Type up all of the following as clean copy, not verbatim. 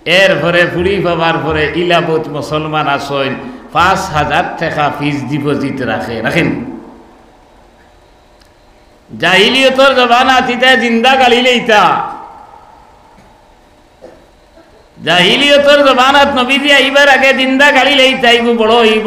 এরপরে ফুড়ি পাবার পরে ইলাবত মুসলমান আসেন ৫,০০০ টাকা ফিক্স ডিপোজিট রাখেন। জাহিলিয়তর জমানাত ইতা জিন্দা গালিলে ইতা জাহিলিয়তর জমানাত নবীজি আইবার আগে জিন্দা গালিলে ইতা ইগু বড় হইব,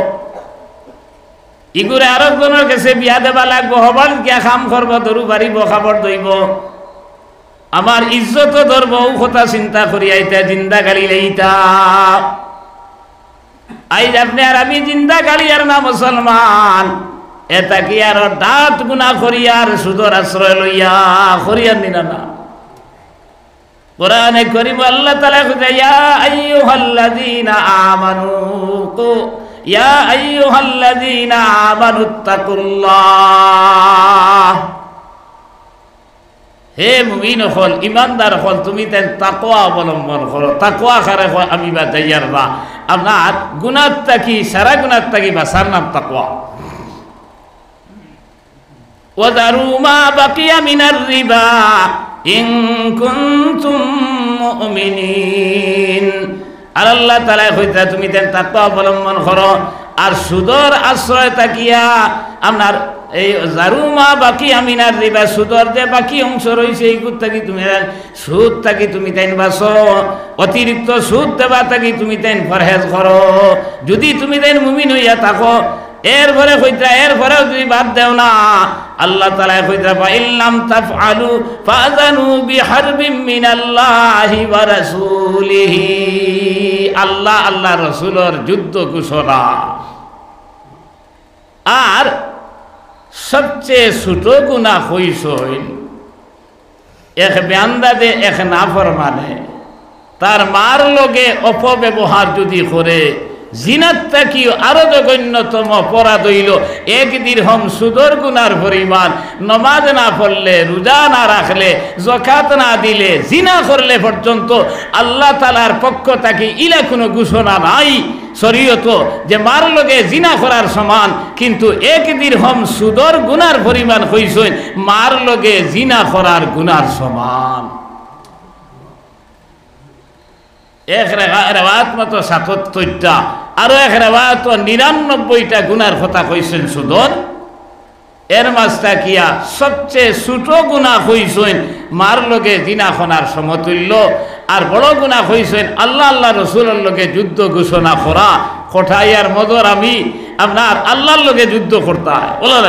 ইগুরে আরেকজনের কাছে বিয়া দেবা লাগবো, হবার গিয়া কাম করব, দরু বাড়িব, খাবার দইব, আমার ইজ্জত ধরব, ও কথা চিন্তা করি আইতা জিন্দা গালিলে ইতা। আইজ আপনি আর আমি জিন্দা গালি আর না মুসলমান, এটা কি আর দাঁত গুনা করিয়ার সুদর আশ্রয় লইয়া করিয়ার নিনা না। কোরআনে করিম আল্লাহ তাআলা কইছে ইয়া আইয়ুহাল্লাযীনা আমানু ইয়া আইয়ুহাল্লাযীনা আমানুত্তাকুল্লাহ, হে মুমিন হল, ইমানদার হল, তুমি তেন তাকওয়া অবলম্বন করো। তাকওয়া খারে হয় আমি বা যাইয়ার না, আপনার গুনাহ থাকি সারা গুনাহ থাকি বাঁচার নাম তাকওয়া। ওয়াদারু মা বাকিয়া মিনার রিবা ইন কুনতুম মুমিনিন, আর আল্লাহ তাআলা কইতা তুমি তেন তাকওয়া অবলম্বন করো, আর সুদর আশ্রয় থাকিয়া আপনার এই জারুমা বাকি আমিনার রিবা, সুদর যে বাকি অংশ রয়েছে এইগুলো থাকি তুমি সুদ থাকি তুমি তাইন বাঁচো, অতিরিক্ত সুদ দেবা থাকি তুমি তাইন পরহেজ করো, যদি তুমি তাইন মুমিন হইয়া থাকো। এরপরে কইতা এরপরেও যদি বাদ দেও না, আল্লাহ তাআলা কইতা ফা ইল্লাম তাফআলু ফাযানু বিহারবিম মিনাল্লাহি ওয়া রাসূলিহি, আল্লাহ আল্লাহ রাসূলের যুদ্ধ ঘোষণা। আর সবচেয়ে ছোট গুনাহ হইছই এক বান্দাদে এক নাফরমানে তার মার লগে অপব্যবহার যদি করে, জিনাত থাকি আরো জঘন্যতম অপরাধ হইল 1 দিরহম সুদর গুনার পরিমাণ। নমাজ না পড়লে, রোজা না রাখলে, যাকাত না দিলে, জিনা করলে পর্যন্ত আল্লাহ তাআলার পক্ষ থেকে ইলা কোনো ঘোষণা নাই শরীয়ত যে মার লগে জিনা করার সমান, কিন্তু 1 দিরহম সুদর গুনার পরিমাণ হইছেন মার লগে জিনা করার গুনার সমান। এক রেওয়াত মতো ৭৭টা, আরো এক রেওয়াত ৯৯টা গুনার কথা কইছেন সুদর। এর মাঝটা কিয়া সবচেয়ে ছোট গুনাহ হইছেন মার লগে জিনা করার সমতুল্য, আর বড় গুনাহ হইছেন আল্লাহ আল্লাহ রসুলের লগে যুদ্ধ ঘোষণা করা। কোঠাইয়ার মদর আমি আপনার আল্লাহর লগে যুদ্ধ করতে হয় বলে।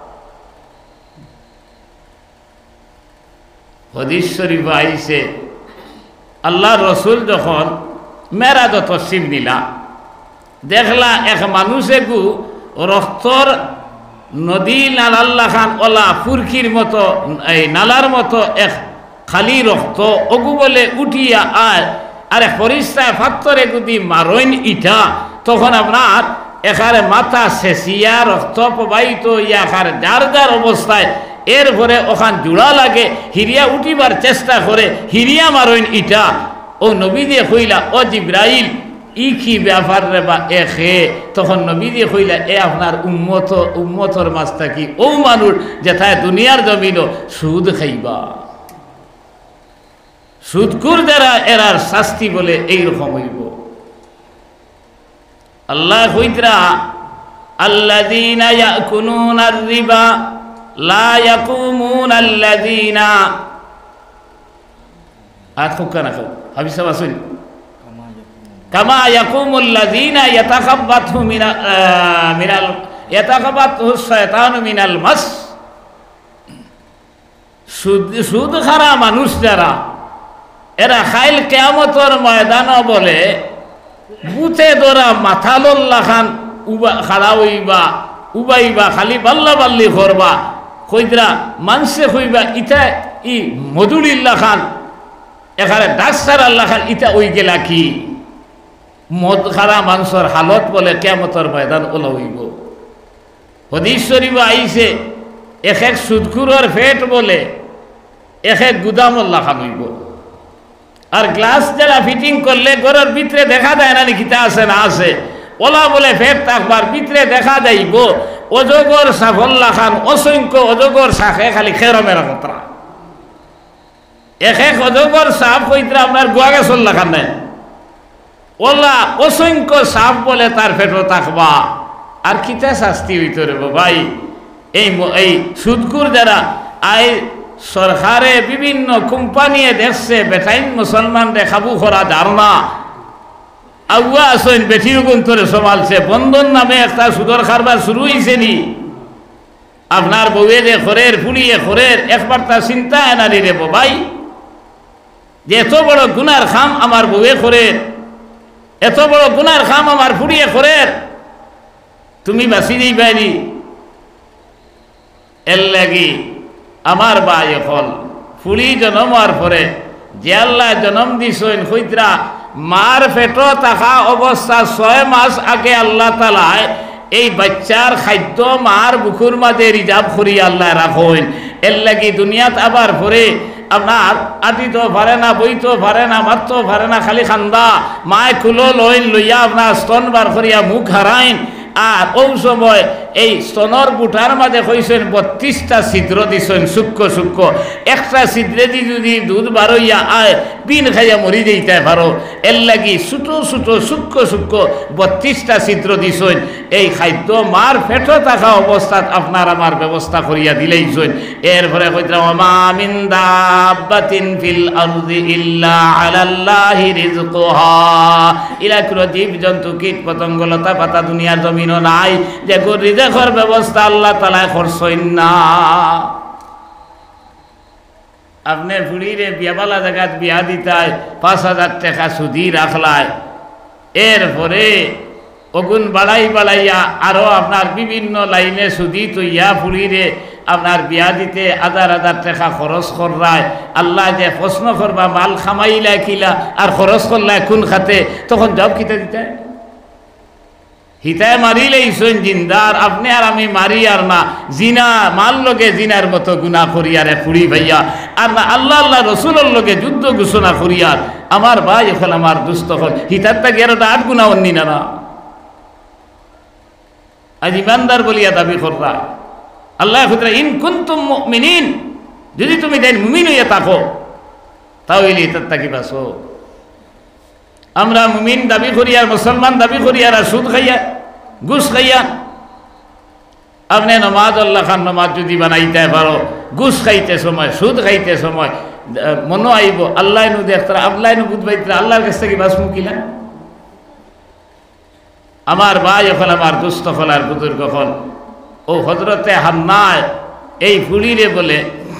হাদিস শরীফ আইছে আল্লাহ রসুল যখন মেরাজ তশরিফ নিলা, দেখলা এক মানুষে গু রক্তর নদী নালাল্লা খান ওলা ফুরকির মতো এই নালার মতো এক খালি রক্ত অগু বলে উঠিয়া আয়, আর এক পরিষ্কার ফাত্তরে গুদি মারইন ইটা, তখন আপনার এখানে মাথা শেষিয়া রক্ত প্রবাহিত ইয়া যার যার অবস্থায় এরপরে ওখান জোড়া লাগে, হিরিয়া উঠিবার চেষ্টা করে, হিরিয়া মারইন ইটা। ও নবী দিয়ে কইলা ও জিব্রাইল ই কি ব্যাপার রে বা এ খে, তখন নবী দিয়ে কইলা এ আপনার উম্মতর মাছ থাকি ও মানুষ যেথায় দুনিয়ার জমিন সুদ খাইবা, সুদকুর যারা এরার শাস্তি বলে এইরকম হইব। আল্লাহ কইতরা আল্লাযীনা ইয়াকুলুনার রিবা লা ইয়াকুমুনা আল্লাযীনা আতকুনা হাবিব সাহেব আসুন কামা ইয়াকুমুল্লাযীনা ইয়াতাখাব্বাতহু ইয়াতাখাব্বাতহু শায়তানু মিনাল মাস। সুদ খারা মানুষ যারা এরা খাইল কিয়ামতের ময়দানে বলে বুথে ধরা মাথালল্লা খান খাড়া হইবা উবাইবা, খালি বাল্লা বাল্লি করবা, কইদরা মানুষে কইবা ইটা ই মধুলিল্লা খান এখানে ডাক্তার আল্লাহ খান ইটা ওই গেলা কি মদ খারা মানুষের হালত বলে কিয়ামতের ময়দান ওলা হইব। হাদিস শরীফ আইছে এক এক সুদখুরের পেট বলে এক এক গুদামল্লা খান হইব। আর গ্লাস যারা ফিটিং করলে ঘরের ভিতরে দেখা যায় না কিতা আছে না আছে, ওলা বলে ফের থাকবার ভিতরে দেখা যাইব অজগর সাফল্লা খান অসংখ্য অজগর শাখে খালি খেরমের কথা। একে অজগর সাপ হইতে আপনার গোয়া গেছল লাখানে ওলা অসংখ্য সাপ বলে তার পেটও থাকবা আর কিতা শাস্তি হইতে রে ভাই। এই সুদকুর যারা আই সরকারে বিভিন্ন কোম্পানিয়ে দেখছে বেটাইন মুসলমানরে খাবু করা ধারণা আগুয়া আসেন বেঠির গুন্তরে সমালছে বন্ধন নামে একটা সুদর খারবার শুরু হয়েছে নি। আপনার বউয়ে যে খরের ফুলিয়ে খরের একবার তার চিন্তা এনারি রে ভাই যে এত বড় গুনার খাম আমার বউয়ে খরের, এত বড় গুনার খাম আমার ফুলিয়ে খরের, তুমি বাঁচি দিই বাইনি। এর লাগি আমার ভাই এখন ফুলি জন্ম হওয়ার পরে যে আল্লাহ জন্ম দিছেন হইতরা মার পেটো থাকা অবস্থা 6 মাস আগে আল্লাহ তাআলায় এই বাচ্চার খাদ্য মার বুকুর মাঝে রিজার্ভ করি আল্লাহ রাখেন। এর লাগি দুনিয়াত আবার পরে আপনার আটিতেও পারে না, বইতেও পারে না, মারতেও পারে না, খালি খান্দা মায় কুলো লইন লইয়া আপনার স্তন বার করিয়া মুখ হারাইন। আর ওই সময় এই স্তনর বুটার মাঝে কইছেন 32টা ছিদ্র দিছেন সূক্ষ্ম সূক্ষ্ম, একটা ছিদ্রে দি যদি দুধ বারইয়া আয় বিন খাইয়া মরি যেতে পারো। এর লাগি ছোটো ছোটো সূক্ষ্ম সূক্ষ্ম 32টা ছিদ্র দিছেন। এই খাদ্য মার পেটে থাকা অবস্থাত আপনার আমার ব্যবস্থা করিয়া দিলেইছেন। এরপরে কইতাম মা মিন দাব্বাতিন ফিল আরদি ইল্লা আলাল্লাহি রিজকুহা, ইলা কোনো জীব জন্তু কীট পতঙ্গ লতা পাতা দুনিয়ার জমিনও নাই যে রিজেকের ব্যবস্থা আল্লাহ তাআলা করছেন না। আপনি ফুড়িরে বিয়াবালা জায়গাত বিয়া দিতায় 5,000 টাকা সুদি রাখলায়, এরপরে অগুন বাড়াই বাড়াইয়া আরো আপনার বিভিন্ন লাইনে সুদি তৈয়া ফুড়িরে আপনার বিয়া দিতে 1,000 টাকা খরচ করলায়। আল্লাহ যে প্রশ্ন করবা মাল খামাইলা কিলা আর খরচ করলায় কোন খাতে, তখন জব কিতা দিতে হিতায় মারিলেইছেন জিন্দার আপনি আর আমি মারি আর না জিনা মাল লগে জিনার মতো গুনাহ করিয়ারে ফুড়ি ভাইয়া আর না আল্লাহ আল্লাহ রসুলের লগে যুদ্ধ ঘোষণা করিয়ার আমার ভাই এখন আমার দুস্থ হল হিতার তা 11টা 8 গুণা অন্যি না আজ ইমানদার বলিয়া দাবি কররা। আল্লাহ খুদরা ইন কুনতুম মুমিনিন, যদি তুমি দেন মুমিন হইয়া থাকো তাহলে হিতার তাকি বাসো। আমরা মুমিন দাবি করি আর মুসলমান দাবি করি আর সুদ খাইয়া ঘুষ খাইয়া। আপনি নমাজ আল্লাহ খান নমাজ যদি বানাইতে পারো, ঘুষ খাইতে সময় সুদ খাইতে সময় মনো আইব আল্লাহ নু দেখতারা আল্লাহ নু বুঝবাইতরা আল্লাহর কাছ থেকে বাস মুকিলা। আমার ভাই এখন আমার দুস্থ হল আর বুজুর্গ হল ও হজরতে হান্নায় এই ফুড়িরে বলে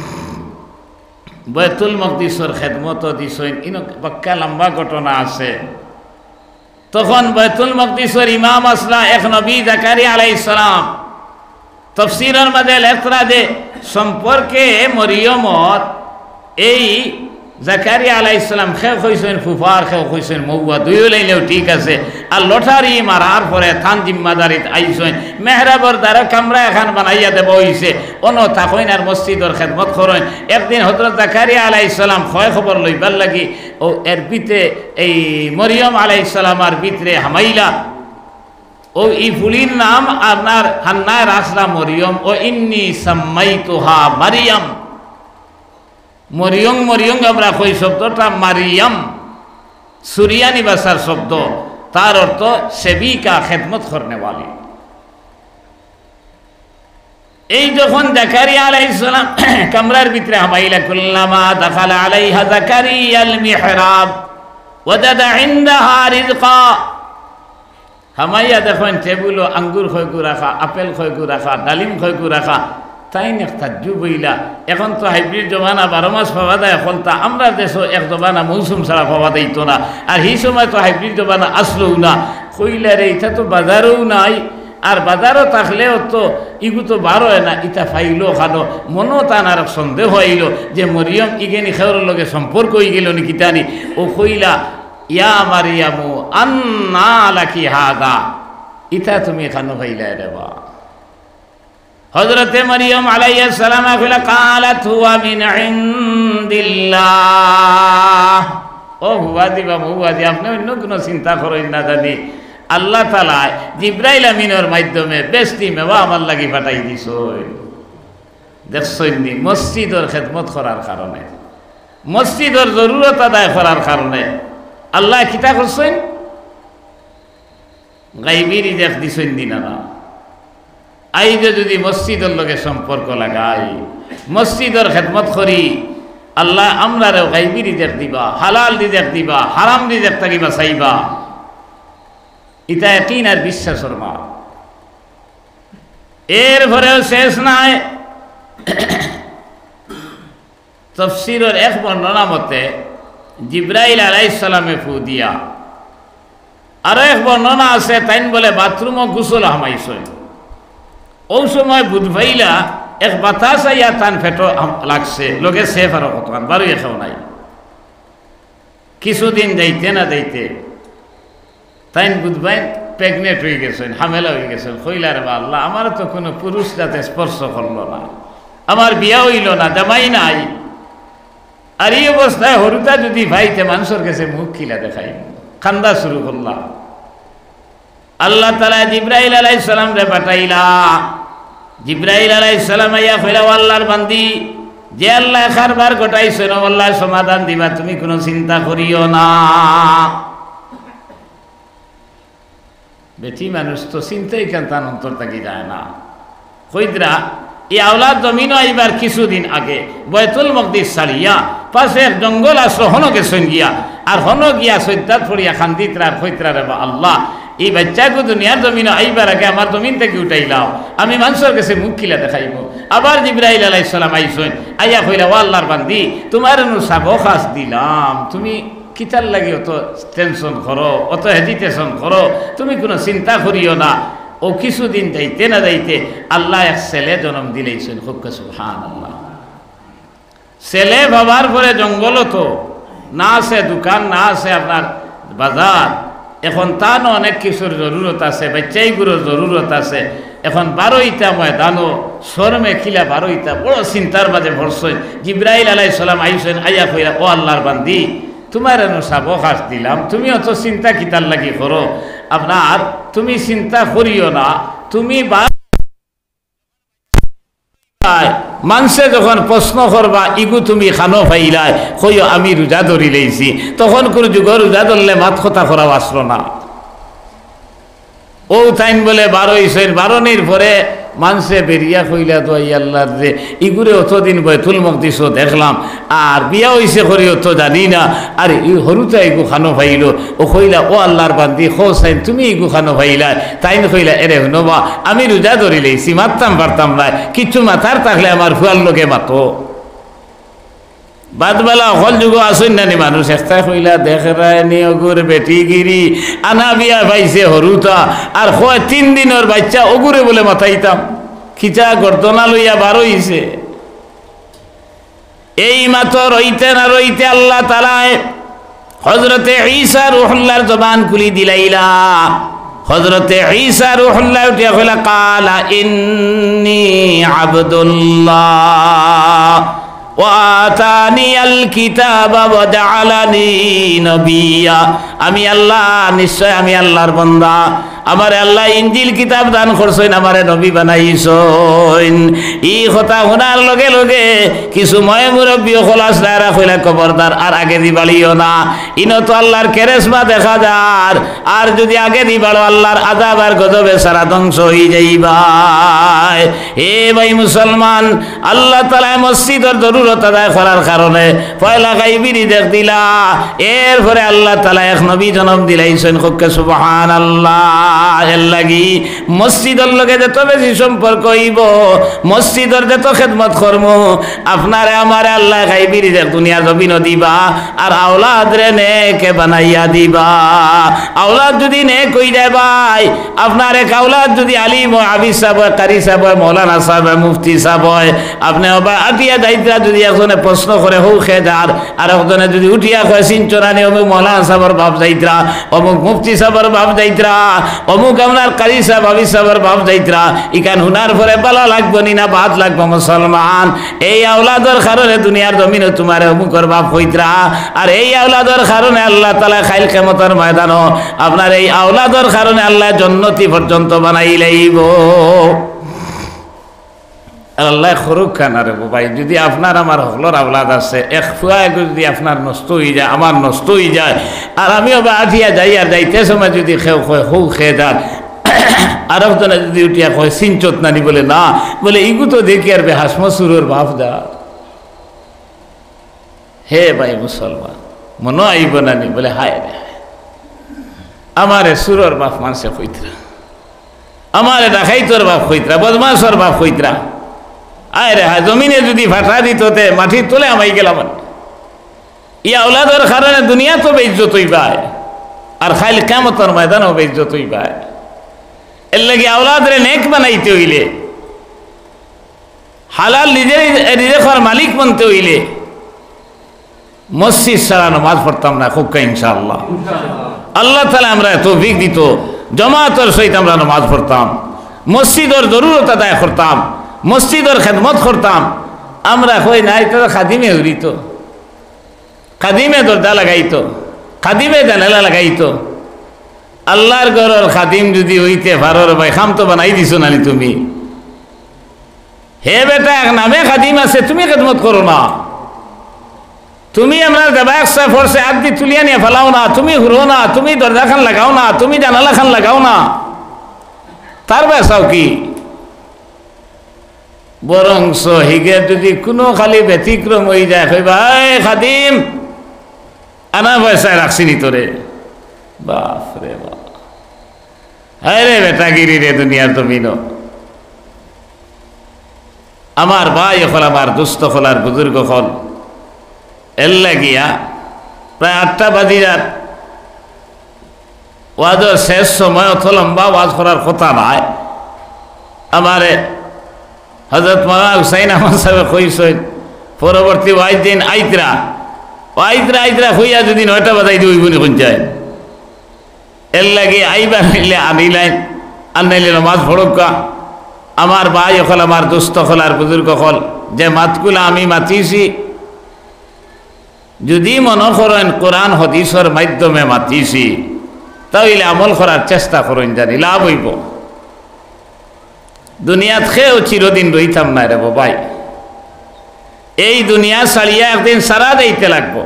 বাইতুল মকদিসের খেদমত দিছেন। ইনো পাক্কা লম্বা ঘটনা আছে। তখন বাইতুল মকদিসের ইমাম আসলা এক নবী জাকারিয়া আলাইহিস সালাম তাফসীরের মধ্যে লেখরা যে সম্পর্কে মরিয়মর এই জাকারিয়া আলাইহিস সালাম খেও কইছেন ফুফার খেও কইছেন মৌয়া দুইও লাইলেও ঠিক আছে। আর লটারি মারার পরে থান জিম্মাদারিত আইছেন মেহরাবর দ্বারা কামরা এখন বানাইয়া দেব হইছে অন থাকইন আর মসজিদর খেদমত করেন। একদিন হযরত জাকারিয়া আলাইহিস সালাম খয় খবর লইবার লাগি ও এর পিতে এই মরিয়ম আলাইহিস সালামার ভিতরে হামাইলা ও ই ফুলির নাম আপনার হান্নায় রাসলা মরিয়ম ও ইন্নী সাম্মাইতুহা মারিয়াম। মরিয়ম মরিয়ম আমরা কই শব্দটা মারিয়াম সুরিয়ানি ভাষার শব্দ, তার অর্থ সেবিকা খেদমত করনেওয়ালি। এই যখন জাকারিয়া আলাইহিস সালাম কামরার ভিতরে হামাইলা কুল্লামা দাখালা আলাইহা জাকারিয়াল মিহরাব ওয়াজাদা ইনদাহা রিজকা। হামাইয়া দেখেন টেবিলও আঙ্গুর খয়গু রাখা, আপেল খয়গু রাখা, ডালিম খয়গু রাখা। তাই না তাজ্জুব হইলা। এখন তো হাইব্রিড জমানা 12 মাস পাওয়া যায়। এখন তা আমরা দেশও এক জমানা মৌসুম ছাড়া পাওয়া দিত না। আর সেই সময় তো হাইব্রিড জমানা আসলেও না। কইলা রে এটা তো বাজারেও নাই, আর বাজারও থাকলেও তো ইগু তো বার হয় না। ইটা ফাইলো খানো মনও তান আর সন্দেহ হইল যে মরিয়ম ইগেনি খেওর লগে সম্পর্ক হয়ে গেল নি কিতানি। ও কইলা ইয়া মারিয়ামু আন্না লাকি হাদা, ইটা তুমি এখানে হইলা রে বা। হযরতে মরিয়ম আলাইহিস সালাম কইলা কালাত হুয়া মিন ইনদিল্লাহ। ও হুয়া দিবা হুয়া দি, আপনি অন্য কোনো চিন্তা করেন না জানি। আল্লাহ তাআলা জিবরাইল আমিনের মাধ্যমে বেশটি মেওয়া আমার লাগি পাঠাই দিছ। দেখছেন নি মসজিদের খেদমত করার কারণে মসজিদের জরুরত আদায় করার কারণে আল্লাহ কিতা করছেন, গাইবী রিজিক দিছেন দিনা না। আইজে যদি মসজিদের লগে সম্পর্ক লাগাই, মসজিদের খেদমত করি, আল্লাহ আমরারেও গাইবী রিজিক দিবা, হালাল রিজিক দিবা, হারাম রিজিক থাকি বাঁচাইবা। এটা ইয়াকিন আর বিশ্বাসের মা। এরপরেও শেষ নাই, তফসিরের এক বর্ণনা মতে জিব্রাইল আলাইহিস সালামে ফু দিয়া, আরো এক বর্ণনা আছে তাইন বলে বাথরুমও গোসল হামাইছেন। ওই সময় বুধ ভাইলা এক বাতাস আইয়া তান ফেটো লাগছে, লোকে সেফ আরো কতক্ষণ বারো এখাও নাই। কিছুদিন যাইতে না যাইতে তাইন বুধ ভাই প্রেগনেন্ট হয়ে গেছেন, হামেলা হয়ে গেছেন। কইলার বা আল্লাহ, আমার তো কোনো পুরুষ যাতে স্পর্শ করলো না, আমার বিয়া হইল না, জামাই নাই, আর এই অবস্থায় হরুতা যদি ভাইতে মানুষের কাছে মুখ খিলা দেখাই, কান্দা শুরু করলাম। আল্লাহ তাআলা জিব্রাইল আলাইহিস সালাম রে পাঠাইলা। জিব্রাইল আলাইহিস সালাম আইয়া কইলা, আল্লাহর বান্দি, যে আল্লাহ কারবার ঘটাইছেন আল্লাহ সমাধান দিবা, তুমি কোনো চিন্তা করিও না। বেটি মানুষ তো চিন্তাই কেন তার অন্তর থাকি যায় না। কইদরা এই আওলাদ জমিনও আইবার কিছুদিন আগে বয়তুল মকদিস ছাড়িয়া পাশে এক জঙ্গল আসলো, হন গেছেন গিয়া, আর হন গিয়া সৈতাত ফড়িয়া খান্দিতরা আর কইতরা রে বা আল্লাহ, এই বাচ্চাকে দুনিয়ার জমিনও আইবার আগে আমার জমিন থেকে উঠাইলাও, আমি মানুষের কাছে মুখ খিলা দেখাইব। আবার জিব্রাইল আলাইহিস সালাম আইসেন, আইয়া কইলা, ও আল্লাহর বান্দি, তোমার সাবকাশ দিলাম, তুমি কিতার লাগে অত টেনশন করো, অত হেজিটেশন করো, তুমি কোনো চিন্তা করিও না। ও কিছুদিন যাইতে না যাইতে আল্লাহ এক ছেলে জন্ম দিলেইছেন। খুব সুবহানাল্লাহ। ছেলে ভাবার পরে জঙ্গল তো না আছে, দোকান না আছে, আপনার বাজার, এখন তানও অনেক কিছুর জরুরত আছে, বাচ্চাইগুলোর জরুরত আছে। এখন 12টা ময়দানও শরমে খিলা 12টা বড় চিন্তার মাঝে ভরছেন। জিব্রাইল আলাইহিস সালাম আইসেন, আইয়া কইরা, ও আল্লাহর বান্দি, তোমার সাবকাশ দিলাম, তুমি অত চিন্তা কিতার লাগি করো, আপনার তুমি চিন্তা করিও না। তুমি মানুষে যখন প্রশ্ন করবা ইগু তুমি খানো ফাইলাই, কইও আমি রোজা ধরি লইছি, তখন কোন যুগ রোজা ধরলে মাত কথা করাও আসলো না। ও তাইন বলে 12 হইছেন, 12 পরে মানুষে বেরিয়া কইলা, তো আল্লাহর রে ইগুরে অতদিন বয়তুল মকদিসও দেখলাম, আর বিয়া হইছে করিও তো জানি না, আর ই হরুতা ইগু খানো ভাইল। ও কইলা, ও আল্লাহর বান্দি, খোসাইন তুমি ইগু খানো ভাইলা। তাইন কইলা, এরে নবা, আমি রোজা ধরি লইছি, মারতাম পারতাম না, কিছু মাথার থাকলে আমার ফুয়ার লোকে মাতো। বাদবেলা হল যুগ আসেন নানি মানুষ, একটা কইলা, দেখরায় নি অগুর বেটি গিরি আনা বিয়া পাইছে হরুতা, আর 3 দিনের বাচ্চা অগুরে বলে মাথাইতাম, খিচা গর্দনা লইয়া 12 হইছে। এই মাত্র রইতে না রইতে আল্লাহ তাআলা হযরতে ঈসা রূহুল্লাহর জবান খুলি দিলাইলা। হযরতে ঈসা রূহুল্লাহ উঠিয়া কইলা, কালা ইন্নী আবদুল্লাহ ওয়াতানিয়াল কিতাবা ওয়া জাআলানি নবিয়্যা। আমি আল্লাহ, নিশ্চয় আমি আল্লাহর বান্দা, আমারে আল্লাহ ইনজিল কিতাব দান করছেন, আমারে নবী বানাইছেন। এই কথা শোনার লগে লগে কিছু ময় মুরব্বী খোলাস দাঁড়া কইলা, খবরদার আর আগে দিবালিও না, ইনো তো আল্লাহর কেরেসমা দেখা যার, আর যদি আগে দিবালো আল্লাহর আযাব আর গজবে সারা ধ্বংস হয়ে যাইবা। এ ভাই মুসলমান, আল্লাহ তাআলা মসজিদের জরুরত আদায় করার কারণে পয়লা গাইবী রিজিক দিলা, এরপরে আল্লাহ তাআলা এক নবী জন্ম দিলাইছেন। খুব সুবহানাল্লাহ। এর লাগি মসজিদের লগে যত বেশি সম্পর্ক হইব, মসজিদের যত খেদমত করব, আপনারে আমারে আল্লাহ গাইবী রিজিক দুনিয়া জমিন দিবা, আর আওলাদ রে নেক বানাইয়া দিবা। আওলাদ যদি নেক হই যায় ভাই, আপনার এক আওলাদ যদি আলিম হয়, হাফিজ সাহেব হয়, কারি সাহেব হয়, মৌলানা সাহেব হয়, মুফতি সাহেব হয়, আপনি আটিয়া দায়িত্রা যদি একজনে প্রশ্ন করে হৌ খেদার, আর একজনে যদি উঠিয়া কয় সিনচরানি অমুক মৌলানা সাহেবের বাপ যাইত্রা, অমুক মুফতি সাহেবের বাপ যাইত্রা, অমুক আপনার কারি সাহেব হাফিজ সাহেবের বাপ যাইত্রা, ইকান হুনার পরে বালা লাগবো নি না বাদ লাগবো মুসলমান। এই আওলাদের কারণে দুনিয়ার জমিনে তোমার অমুকর বাপ হইত্রা, আর এই আওলাদের কারণে আল্লাহ তাআলা খাইল কিয়ামতের ময়দানও আপনার এই আওলাদের কারণে আল্লাহ জান্নাতি পর্যন্ত বানাই লাইব। আর আল্লাহ খরুক খান আরে ভাই যদি আপনার আমার হকলর আওলাদ আছে এক ফুয়া যদি আপনার নষ্ট হয়ে যায় আমার নষ্ট হয়ে যায় আর আমিও বা আঠিয়া যাই আর যাইতে সময় যদি খেয়ে হৌ খেয়ে যান আর একজনে যদি উঠিয়া কয় সিনচত নানি বলে না বলে ইগু তো দেখি আর বে হাসমসুরোর বাপ দা হে ভাই মুসলমান মনে আইব নানি বলে হায় রে আমারে সুরর বাপ মানুষে কইতরা আমারে ডাকাইতর বাপ কইতরা বদমাসর বাপ কইতরা আয় রে হায় জমিনে যদি ফাটা দিত মাটি তুলে আমাই গেলাম ইয়া ওলাদের কারণে দুনিয়া তো বেইজ্জত হইবায় আর খাইল কিয়ামতের ময়দানও বেইজ্জত হইবায় এর লাগি আওলাদরে নেক বানাইতে হইলে হালাল রিজেকের মালিক বনতে হইলে মসজিদ ছাড়া নামাজ পড়তাম না খুব ইনশাআল্লাহ আল্লাহ তাআলা আমরা তৌফিক দিত জামাতের সহিত আমরা নামাজ পড়তাম মসজিদের জরুরত আদায় করতাম মসজিদের খেদমত করতাম আমরা কই নাই তো খাদিমে হইত খাদিমে দরজা লাগাইতো খাদিমে জানালা লাগাইতো আল্লাহর ঘরের খাদিম যদি হইতে পারো ভাই খাম তো বানাই দিছো নানি তুমি হে বেটা এক নামে খাদিম আছে তুমি খেদমত করো না তুমি আমরা দেবাক ফরসে আদি তুলিয়া নিয়ে ফেলাও না তুমি ঘুরো না তুমি দরজা খান লাগাও না তুমি জানালা খান লাগাও না তার বেসাও কি বরং হিগে যদি কোনো খালি ব্যতিক্রম হয়ে যায় কই ভাই খাদিম আনা পয়সায় রাখছিনি তোরে বাপ রে বাপ হ্যাঁ রে বেটাগিরি রে দুনিয়ার জমিন আমার ভাই হল আমার দুস্থ হল আর বুজুর্গ হল এর লাগিয়া প্রায় 8টা বাজি যার ওয়াজের শেষ সময় অত লম্বা ওয়াজ করার কথা নয় আমারে হযরত মাওলানা হুসাইন আহমদ সাহেব কইছেন পরবর্তী ওয়াজ দিন আইতরা হইয়া যদি 9টা বাজাই দিই বনি কোন যায় এর লাগে আইবা নিলে আনিলেন আনাইলে নামাজ পড়কা আমার ভাই হল আমার দুস্থ হল আর বুজুর্গ হল যে মাতগুলা আমি মাতিছি যদি মনে করেন কোরআন হাদিসের মাধ্যমে মাতিছি তাহলে আমল করার চেষ্টা করেন জানি লাভ হইব দুনিয়াত খেয়েও চিরদিন রইতাম না রে ভাই এই দুনিয়া ছাড়িয়া একদিন সারা যাইতে লাগবো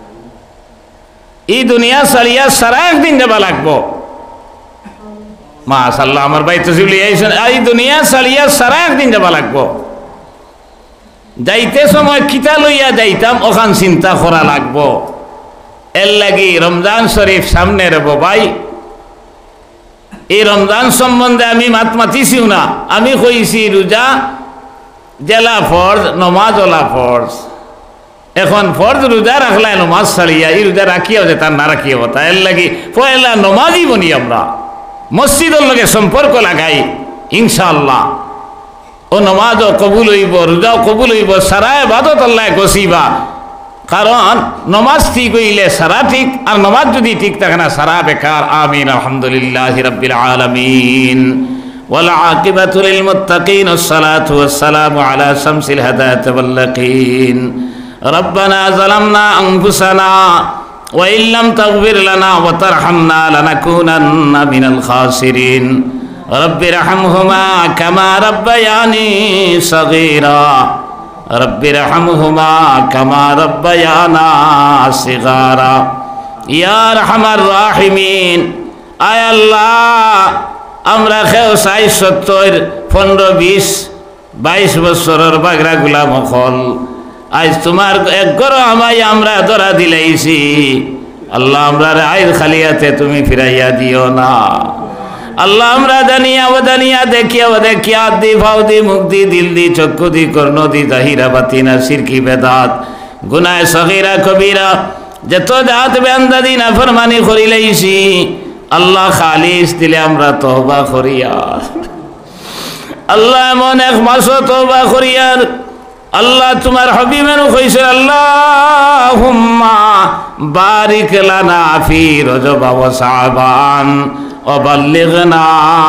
এই দুনিয়া ছাড়িয়া সারা একদিন যাবা লাগবো মাশাআল্লাহ আমার ভাই তো এই দুনিয়া ছাড়িয়া সারা একদিন যাবা লাগবো যাইতে সময় কিতা লইয়া যাইতাম ওখান চিন্তা করা লাগবো এর লাগি রমজান শরীফ সামনে রেব ভাই এই রমজান সম্বন্ধে আমি মাতিছিও না আমি কইছি রোজা জেলা ফরজ নমাজ ওলা ফরজ এখন ফরজ রোজা রাখলাই নমাজ ছাড়িয়া এই রোজা রাখিয়াও যে তার না রাখিয়াও তা এর লাগি পয়লা নমাজই বনি আমরা মসজিদের লগে সম্পর্ক লাগাই ইনশাআল্লাহ ও নমাজও কবুল হইব রোজাও কবুল হইব সারা ইবাদত আল্লাহ গছিবা কারণ নমাজ ঠিক হইলে সারা ঠিক আর নমাজ যদি ঠিক থাকে না সারা বেকার আমিন আলহামদুলিল্লাহি রাব্বিল আলামিন ওয়াল আকিবাতু লিল মুত্তাকিন ওয়াসসালাতু ওয়াসসালামু আলা শামসিল হাদায়াতি ওয়াল ইয়াকিন রব্বানা যালামনা আনফুসানা ওয়া ইল্লাম তাগফির লানা ওয়া তারহামনা লানাকুনান্না মিনাল খাসিরিন রব্বিরহামহুমা কামা রাব্বায়ানি সগীরা রব্বিরহামহুমা কামা রাব্বায়ানা সিগারা ইয়া আরহামার রাহিমিন আয় আল্লাহ আমরা খেও 60 70 15 20 22 বছরের বাগরা গোলাম হল আজ তোমার এক গরো আমায় আমরা ধরা দিলাইছি আল্লাহ আমরা আইর খালিয়াতে তুমি ফিরাইয়া দিও না আল্লাহ আমরা জানিয়া ওদানিয়া দেখিয়া দি ভাউদি মুক্তি দিল দি চক্ষু দি কর্ণ দি জাহিরা বাতিনা শিরকি বেদাত গুনাহ সগীরা কবিরা যত জাত বেআন্দাজি নাফরমানি করিলাইছি আল্লাহ খালিস দিলে আমরা তওবা করিয়ার আল্লাহ এমন এক মাস তওবা করিয়ার আল্লাহ তোমার হাবিবের কইছে আল্লাহুম্মা বারিক লানা ফি রজব ওয়া শাবান وبلغنا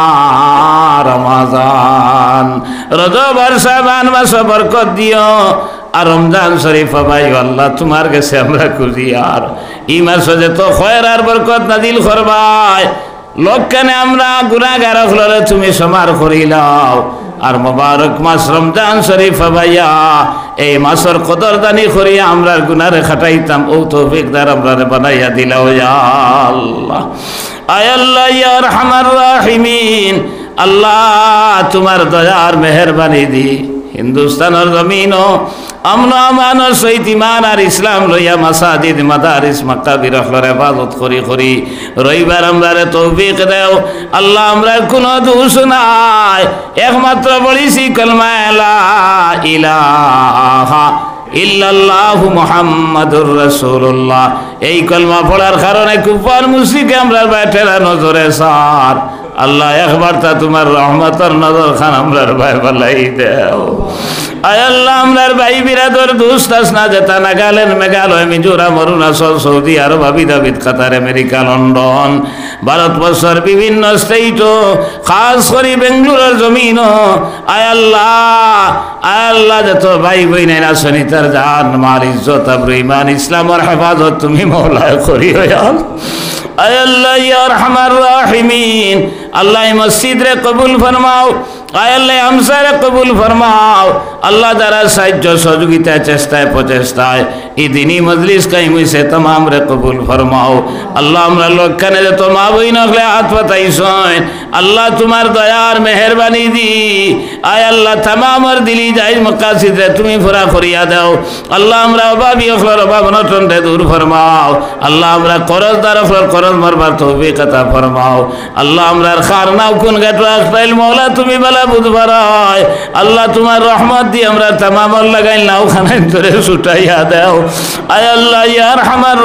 رمضان রজব আর শাবান মাসে বরকত দিও আর রমজান শরীফ ভাই আল্লাহ তোমার কাছে আমরা খুঁজি আর এই মাসে যত খয়র আর বরকত নাজিল করবাই লোকখানে আমরা গুনাহগার হলে তুমি সমার করিলাও আর মুবারক মাস রমজান শরীফ ভাইয়া এই মাসের কদরদানি করিয়া আমরার গুনারে খাটাইতাম ও তৌফিক দার আমরারে বানাইয়া দিলাও ইয়া আল্লাহ আয় আল্লাহ ইয়া আরহামার রাহিমিন আল্লাহ তোমার দয়ার মেহেরবানি দি হিন্দুস্তানের জমিনও আমন আমান সহিত ইমান আর ইসলাম লইয়া মাসাজিদ মাদারিস মাকাবির হলর হেফাজত করি করি রইবার আমরারে তৌফিক দেও আল্লাহ আমরা কোনো দোষ নাই একমাত্র বলিছি কলমা লা ইলাহা ইল্লাল্লাহু মুহাম্মাদুর রাসূলুল্লাহ এই কলমা পড়ার কারণে কুফার মুশরিক আমরা বাইটেরা নজরে সার আল্লাহ একবার তা তোমার রহমতের নজর খান আমরার ভাই বলাই দেও আয় আল্লাহ আমরার ভাই বিরাদর দুস্ত আসনা যেতা নাগাল্যান্ড মেঘালয় মিজোরাম অরুণাচল সৌদি আরব আবিধাবি কাতার আমেরিকা লন্ডন ভারতবর্ষের বিভিন্ন স্টেটও খাস করে বেঙ্গলোরের জমিনও আয় আল্লাহ যত ভাই বইনের আসনি তার জান মাল ইজ্জত আবরু ইমান ইসলামের হেফাজত তুমি মওলা করিও আয় আল্লাহ ইয়া আরহামার রাহিমিন আল্লাহ মসজিদ রে কবুল ফরমাও আয় আল্লাহ আমসারে কবুল ফরমাও আল্লাহ দ্বারা সাহায্য সহযোগিতা চেষ্টায় প্রচেষ্টায় এই দিনই মজলিস কায়েম হইছে तमाम রে কবুল ফরমাও আল্লাহ আমরা লোকখানে যত মা বই নকলে হাত পাতাইছেন আল্লাহ তোমার দয়ার মেহেরবানি দি আয় আল্লাহ तमाम দিলি যাই মাকাসিদ রে তুমি পুরা করিয়া দাও আল্লাহ আমরা অভাবী হলর অভাব অনটন রে দূর ফরমাও আল্লাহ আমরা করজদার হলর করজ মারবার তৌফিক আতা ফরমাও আল্লাহ আমরা খারনাও কোন গাট রাখতাইল মওলা তুমি বালা বুধবারায় আল্লাহ তোমার রহমত দিয়ে আমরা तमाम লাগাই নাও খানে ধরে ছুটাইয়া দাও আয় আল্লাহ ইয়া আরহামার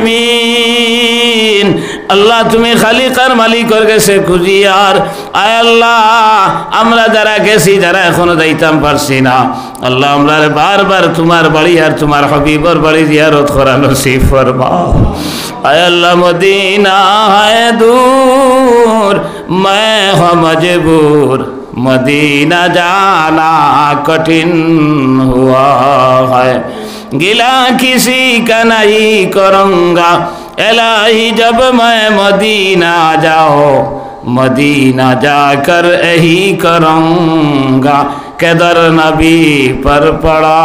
রাহিমিন আল্লাহ তুমি খালিকার মালিকের কাছে খুঁজিয়ার আয় আল্লাহ আমরা যারা গেছি যারা এখনো যাইতাম পারছি না আল্লাহ আমরা বারবার তোমার বাড়ি আর তোমার হাবিবর বাড়ি জিয়ারত করা নসিব ফরমাও আয় আল্লাহ মদিনা है दूर मैं हूँ मजबूर मदीना जाना कठिन हुआ है गिला किसी का नहीं करूँगा इलाही जब मैं मदीना जाओ मदीना जाकर यही करूँगा कदर नबी पर पड़ा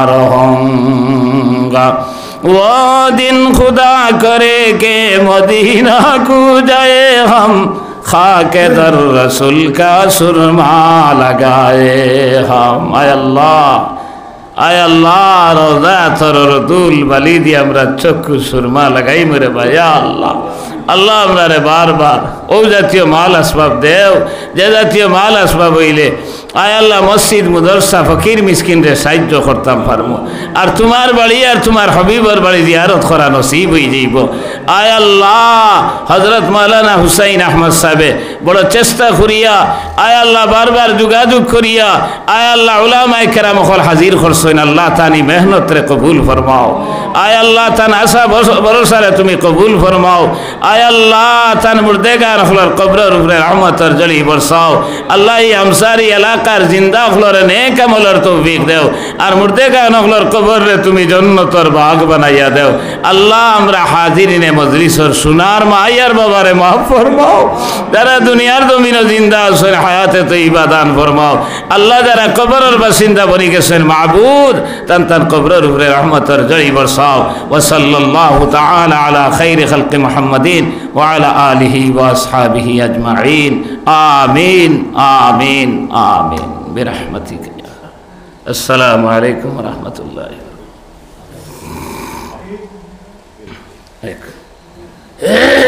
रहूँगा वो दिन खुदा करे के मदीना को जाए हम खाके दर रसूल का सुरमा लगाए हम आय अल्लाह रोजा थर दुल बली दी हमरा चक्कु सुरमा लगाई मेरे भाई अल्लाह अल्लाह हमरा रे बार बार ओ जातीय माल असबाब देव जे जातीय माल असबाब हইলে आय अल्लाह मस्जिद मदरसा फकीर मिसकिन रे साহায্য করতাম পারমু আর তোমার বাড়ি আর তোমার হাবিবের বাড়ি জিয়ারত করা নসিব হই যাইব आय अल्लाह हजरत मौलाना हुसैन अहमद साहब বড় চেষ্টা করিয়া आय अल्लाह बार-बार যোগাযোগ করিয়া आय अल्लाह উলামায়ে কেরাম হল হাজির করছেন আল্লাহ তানি মেহনত রে কবুল ফরমাও आय अल्लाह তান আশা ভরসা রে তুমি কবুল ফরমাও आय अल्लाह তান মুর্দেগার হলর কবরের উপরে রহমতের জলি বর্ষাও আল্লাহ এই আমসারি এলাকার জিন্দা হলর নেক আমলের তৌফিক দাও আর মুর্দেগার হলর কবর রে তুমি জান্নাতের বাগ বানাইয়া দাও আল্লাহ আমরা হাজিরিনে মজলিসের সোনার মায়ার বাবারে মাফ ফরমাও যারা দুনিয়ার জমিনে জিন্দা আছেন হায়াতে তৈবা দান ফরমাও আল্লাহ যারা কবরের বাসিন্দা বনি গেছেন মাবুদ তান তান কবরের উপরে রহমতের জলি বর্ষাও ওয়া সাল্লাল্লাহু তাআলা আলা খাইরি খালকি মুহাম্মাদিন ওয়া আলা আলিহি ওয়া আসহাবিহি আজমাইন আমিন আমিন আমিন বিরহমাতিকা ইয়া আসসালামু আলাইকুম ওয়া রাহমাতুল্লাহি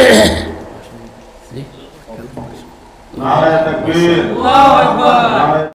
नारे तकबीर, अल्लाहु अकबर।